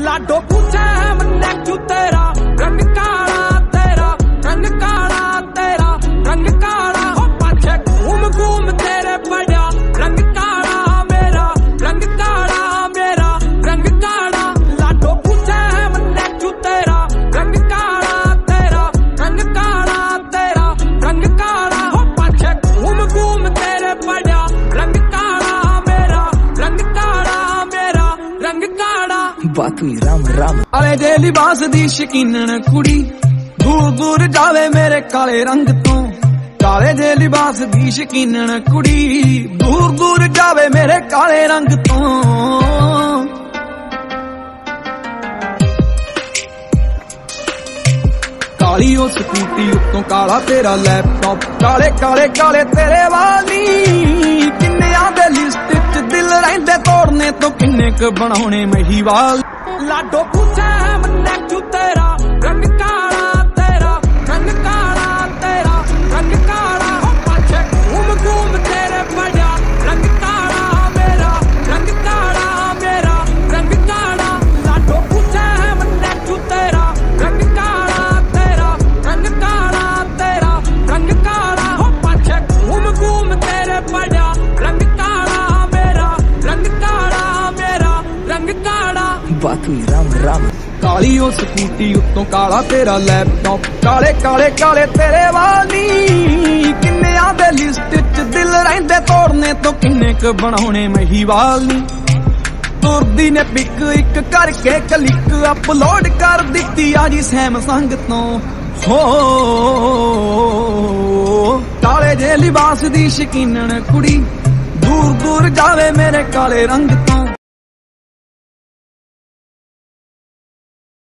लाडो पूछे मन्ने क्यों तेरा रंग काला, तेरा रंग काला, तेरा रंग काला। हो पाछे घूम घूम तेरे पड़ा रंग काला मेरा, रंग काला मेरा, रंग काला। लाडो पूछे मन्ने क्यों तेरा रंग काला, तेरा रंग काला, तेरा रंग काला। हो पाछे घूम घूम तेरे पड़ा रंग काला मेरा, रंग काला मेरा, रंग काला। बात हुई राम राम काले जे लिबास दी शकीनन कुड़ी, दूर दूर जावे मेरे काले रंग तो। काले जे लिबास दी शकीनन कुड़ी, दूर दूर जावे मेरे काले रंग तो। काली ओ स्कूटी उत्तों काला तेरा लैपटॉप, काले काले काले तेरे वाली। किन्ने आंदे लिस्ट च दिल रहिंदे तोड़ने तो किन्ने क बनाउणे महीवाल। लाडो पूछे मन्ने क्यों तेरा रंग काला, तेरा रंग काला, तेरा रंग काला। हो पाछे घूम घूम तेरे पड़ा रंग काला मेरा, रंग काला मेरा, रंग काला। लाडो पूछे मन्ने क्यों तेरा रंग काला, तेरा रंग काला, तेरा रंग काला। हो पाछे घूम घूम तेरे पड़ा रंग काला मेरा, रंग काला मेरा, रंग काला। बात हुई राम राम काली ओ स्कूटी उत्तों काला तेरा लैपटॉप, काले काले काले तेरे वाली। किन्ने आंदे लिस्ट च दिल रहिंदे तोड़ने तो किन्ने क बनाउणे महीवाल नी। तुरदी ने पिक एक करके क्लिक अपलोड कर दित्ती आजी सैमसंग तो। हो काले जे लिबास दी शकीनन कुड़ी, दूर दूर जावे मेरे काले रंग तो।